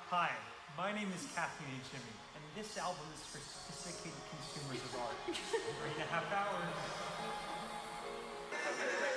Hi, my name is Kathleen H. Jimmy, and this album is for sophisticated consumers of art. 3.5 hours.